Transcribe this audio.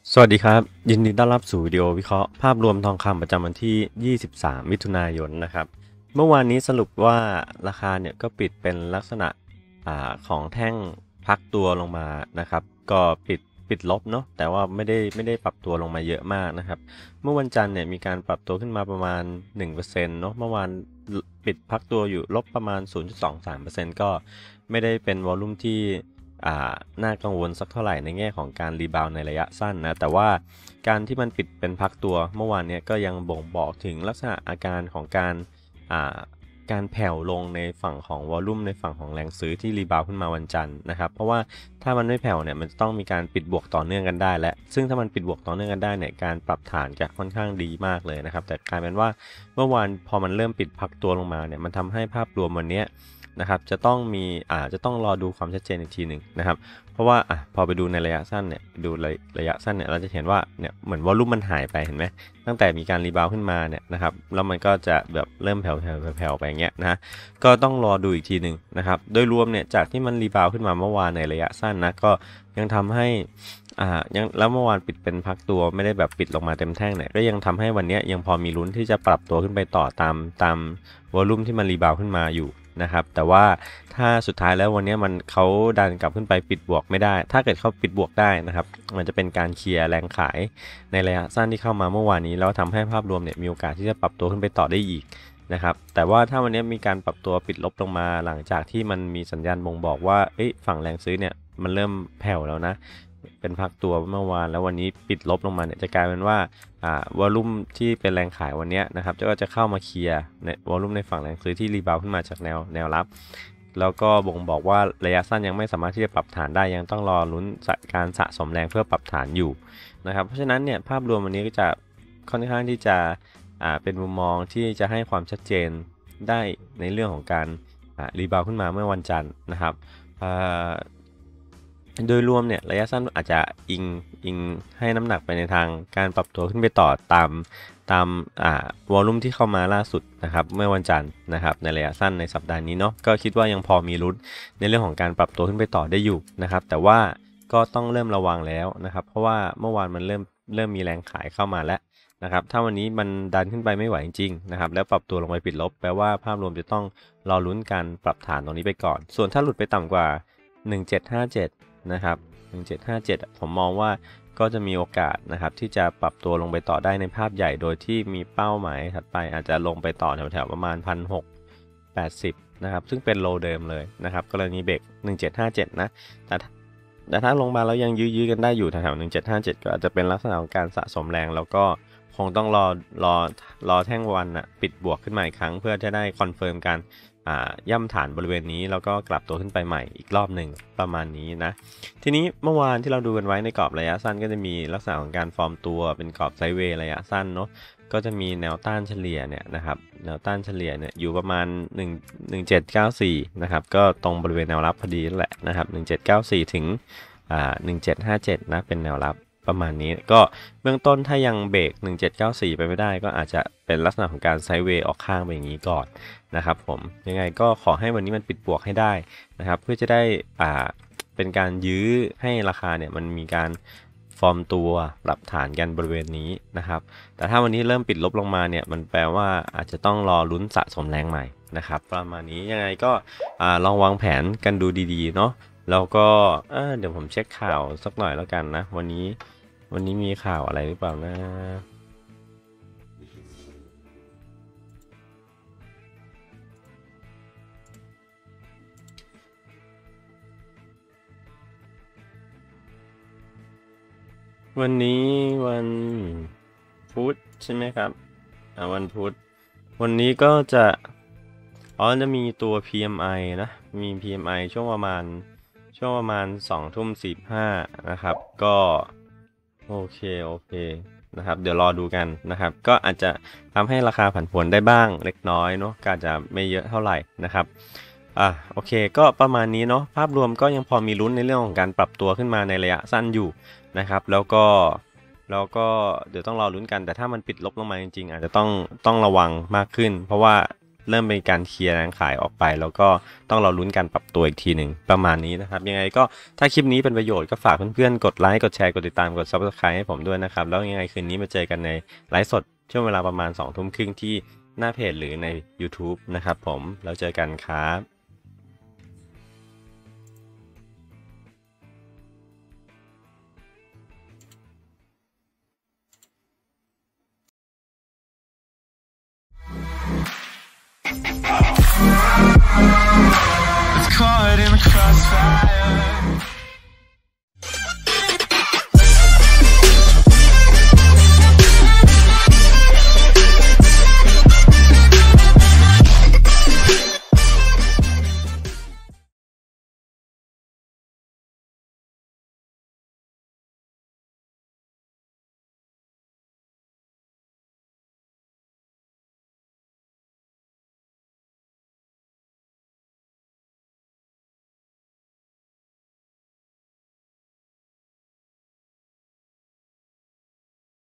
สวัสดีครับยินดีต้อนรับสู่วิดีโอวิเคราะห์ภาพรวมทองคำประจำวันที่ 23 มิถุนายนนะครับเมื่อวานนี้สรุปว่าราคาเนี่ยก็ปิดเป็นลักษณะของแท่งพักตัวลงมานะครับก็ปิดลบเนาะแต่ว่าไม่ได้ปรับตัวลงมาเยอะมากนะครับเมื่อวันจันทร์เนี่ยมีการปรับตัวขึ้นมาประมาณ 1% เนาะเมื่อวานปิดพักตัวอยู่ลบประมาณ 0.23% ก็ไม่ได้เป็นวอลลุ่มที่น่ากังวลสักเท่าไหร่ในแง่ของการรีบาวในระยะสั้นนะแต่ว่าการที่มันปิดเป็นพักตัวเมื่อวานนี้ก็ยังบ่งบอกถึงลักษณะอาการของอ่าการแผ่วลงในฝั่งของวอลลุ่มในฝั่งของแรงซื้อที่รีบาวขึ้นมาวันจันทร์นะครับเพราะว่าถ้ามันไม่แผ่วเนี่ยมันจะต้องมีการปิดบวกต่อเนื่องกันได้และซึ่งถ้ามันปิดบวกต่อเนื่องกันได้เนี่ยการปรับฐานจะค่อนข้างดีมากเลยนะครับแต่กลายเป็นว่าเมื่อวานพอมันเริ่มปิดพักตัวลงมาเนี่ยมันทำให้ภาพรวมวันนี้นะครับจะต้องรอดูความชัดเจนอีกทีหนึ่งนะครับเพราะว่าพอไปดูในระยะสั้นเนี่ยดูระยะสั้นเนี่ยเราจะเห็นว่าเนี่ยเหมือนวอลลุ่มมันหายไปเห็นไหมตั้งแต่มีการรีบาวขึ้นมาเนี่ยนะครับแล้วมันก็จะแบบเริ่มแผ่วไปอย่างเงี้ยนะก็ต้องรอดูอีกทีหนึ่งนะครับโดยรวมเนี่ยจากที่มันรีบาวขึ้นมาเมื่อวานในระยะสั้นนะก็ยังทำให้ยังแล้วเมื่อวานปิดเป็นพักตัวไม่ได้แบบปิดลงมาเต็มแท่งเนี่ยก็ยังทำให้วันนี้ยังพอมีลุ้นที่จะปรับตัวขึ้นไปต่อตามวอลลุ่มที่มันรีบาวขึ้นมาอยู่นะครับแต่ว่าถ้าสุดท้ายแล้ววันนี้เขาดันกลับขึ้นไปปิดบวกไม่ได้ถ้าเกิดเขาปิดบวกได้นะครับมันจะเป็นการเคลียร์แรงขายในระยะสั้นที่เข้ามาเมื่อวานนี้แล้วทำให้ภาพรวมเนี่ยมีโอกาสที่จะปรับตัวขึ้นไปต่อได้อีกนะครับแต่ว่าถ้าวันนี้มีการปรับตัวปิดลบลงมาหลังจากที่มันมีสัญญาณบ่งบอกว่าฝั่งแรงซื้อเนี่ยมันเริ่มแผ่วแล้วนะเป็นพักตัวเมื่อวานแล้ววันนี้ปิดลบลงมาเนี่ยจะกลายเป็นว่าวอลลุ่มที่เป็นแรงขายวันนี้นะครับก็จะเข้ามาเคลียร์ในวอลลุ่มในฝั่งแรงซื้อที่รีบาวขึ้นมาจากแนวรับแล้วก็บ่งบอกว่าระยะสั้นยังไม่สามารถที่จะปรับฐานได้ยังต้องรอลุ้นการสะสมแรงเพื่อปรับฐานอยู่นะครับเพราะฉะนั้นเนี่ยภาพรวมวันนี้ก็จะค่อนข้างที่จะเป็นมุมมองที่จะให้ความชัดเจนได้ในเรื่องของการรีบาวขึ้นมาเมื่อวันจันทร์นะครับโดยรวมเนี่ยระยะสั้นอาจจะอิงให้น้ำหนักไปในทางการปรับตัวขึ้นไปต่อตามวอลลุ่มที่เข้ามาล่าสุดนะครับเมื่อวันจันทร์นะครับในระยะสั้นในสัปดาห์นี้เนาะก็คิดว่ายังพอมีลุ้นในเรื่องของการปรับตัวขึ้นไปต่อได้อยู่นะครับแต่ว่าก็ต้องเริ่มระวังแล้วนะครับเพราะว่าเมื่อวานมันเริ่มมีแรงขายเข้ามาแล้วนะครับถ้าวันนี้มันดันขึ้นไปไม่ไหวจริงๆนะครับแล้วปรับตัวลงไปปิดลบแปลว่าภาพรวมจะต้องรอลุ้นการปรับฐานตรงนี้ไปก่อนส่วนถ้าหลุดไปต่ำกว่า1757นะครับ1757ผมมองว่าก็จะมีโอกาสนะครับที่จะปรับตัวลงไปต่อได้ในภาพใหญ่โดยที่มีเป้าหมายถัดไปอาจจะลงไปต่อแถวๆประมาณ1680นะครับซึ่งเป็นโลเดิมเลยนะครับกรณีเบรก1757นะแต่ถ้าลงมาแล้วยังยื้อกันได้อยู่แถวๆ1757ก็อาจจะเป็นลักษณะของการสะสมแรงแล้วก็คงต้องรอแท่งวันปิดบวกขึ้นมาอีกครั้งเพื่อจะได้คอนเฟิร์มการย่ำฐานบริเวณนี้แล้วก็กลับตัวขึ้นไปใหม่อีกรอบหนึ่งประมาณนี้นะทีนี้เมื่อวานที่เราดูกันไว้ในกรอบระยะสั้นก็จะมีลักษณะของการฟอร์มตัวเป็นกรอบไซด์เวย์ระยะสั้นเนาะก็จะมีแนวต้านเฉลี่ยเนี่ยนะครับแนวต้านเฉลี่ยเนี่ยอยู่ประมาณ1794นะครับก็ตรงบริเวณแนวรับพอดีนั่นแหละนะครับ1794ถึง1757นะเป็นแนวรับประมาณนี้ก็เบื้องต้นถ้ายังเบรก1794ไปไม่ได้ก็อาจจะเป็นลักษณะของการไซด์เวย์ออกข้างไปอย่างนี้ก่อนนะครับผมยังไงก็ขอให้วันนี้มันปิดบวกให้ได้นะครับเพื่อจะได้เป็นการยื้อให้ราคาเนี่ยมันมีการฟอร์มตัวปรับฐานกันบริเวณนี้นะครับแต่ถ้าวันนี้เริ่มปิดลบลงมาเนี่ยมันแปลว่าอาจจะต้องรอลุ้นสะสมแรงใหม่นะครับประมาณนี้ยังไงก็ลองวางแผนกันดูดีๆเนาะแล้วก็เดี๋ยวผมเช็คข่าวสักหน่อยแล้วกันนะวันนี้มีข่าวอะไรหรือเปล่านะวันนี้วันพุธใช่ไหมครับวันพุธวันนี้ก็จะจะมีตัว PMI นะมี PMI ช่วงประมาณ20:45นะครับก็โอเคนะครับเดี๋ยวรอดูกันนะครับก็อาจจะทำให้ราคาผันผวนได้บ้างเล็กน้อยเนาะก็อาจจะไม่เยอะเท่าไหร่นะครับโอเคก็ประมาณนี้เนาะภาพรวมก็ยังพอมีลุ้นในเรื่องของการปรับตัวขึ้นมาในระยะสั้นอยู่นะครับแล้วก็เดี๋ยวต้องรอลุ้นกันแต่ถ้ามันปิดลบลงมาจริงๆอาจจะต้องระวังมากขึ้นเพราะว่าเริ่มเป็นการเคลียร์แรงขายออกไปแล้วก็ต้องรอลุ้นการปรับตัวอีกทีหนึ่งประมาณนี้นะครับยังไงก็ถ้าคลิปนี้เป็นประโยชน์ก็ฝากเพื่อนๆกดไลค์กดแชร์กดติดตามกด Subscribe ให้ผมด้วยนะครับแล้วยังไงคืนนี้มาเจอกันในไลฟ์สดช่วงเวลาประมาณ 20:30 ที่หน้าเพจหรือใน YouTube นะครับผมแล้วเจอกันครับ Caught in the crossfire.